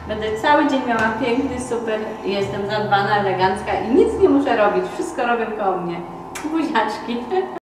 Będę cały dzień miała piękny, super, jestem zadbana, elegancka i nic nie muszę robić. Wszystko robią koło mnie. Buziaczki.